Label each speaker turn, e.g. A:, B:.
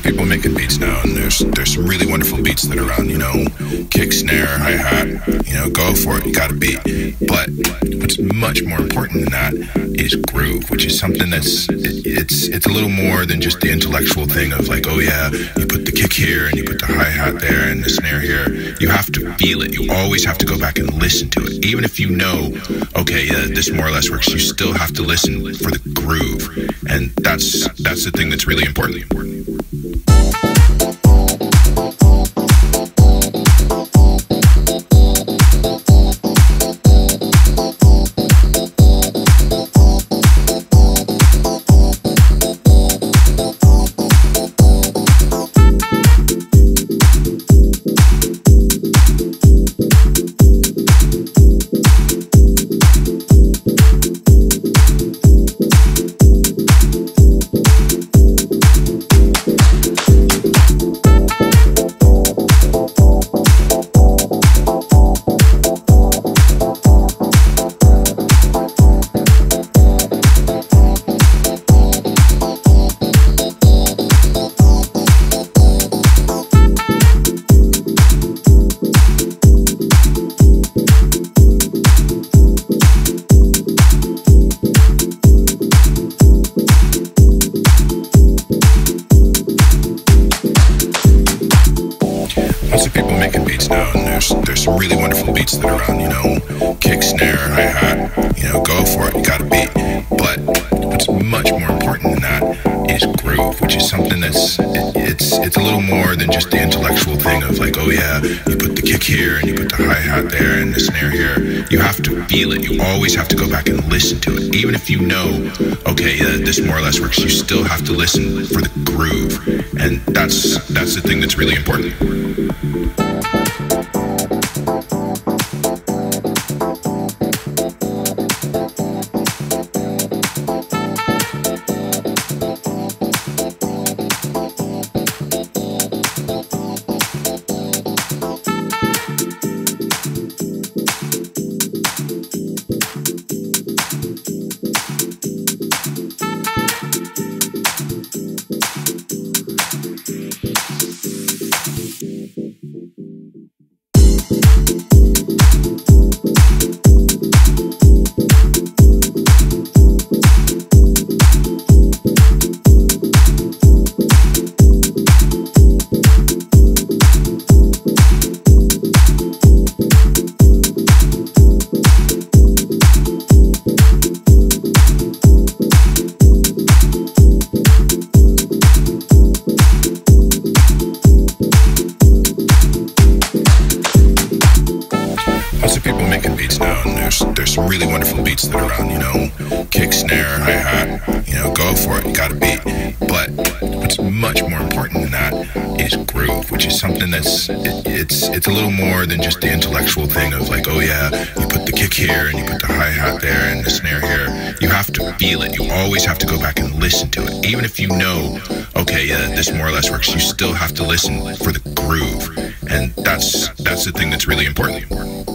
A: people making beats now, and there's some really wonderful beats that are around, kick, snare, hi-hat, go for it, you got a beat. But what's much more important than that is groove, which is something it's a little more than just the intellectual thing of like, oh yeah, you put the kick here and you put the hi-hat there and the snare here. You have to feel it. You always have to go back and listen to it. Even if you know, okay, yeah, this more or less works, you still have to listen for the groove. And that's the thing that's really important. Lots of people making beats now, and there's some really wonderful beats that are around, kick, snare, hi-hat, go for it, you got a beat. But what's much more important than that is groove, which is something it's a little more than just the intellectual thing of like, oh yeah, you put the kick here and you put the hi-hat there and the snare here. You have to feel it. You always have to go back and listen to it. Even if you know, okay, yeah, this more or less works, you still have to listen for the groove. And that's the thing that's really important. Lots of people making beats now, and there's some really wonderful beats that are around, kick, snare, hi-hat, go for it, you got a beat. But what's much more important than that is groove, which is something it's a little more than just the intellectual thing of like, oh yeah, you put the kick here and you put the hi-hat there and the snare here. You have to feel it. You always have to go back and listen to it. Even if you know, okay, yeah, this more or less works, you still have to listen for the groove. And that's the thing that's really important.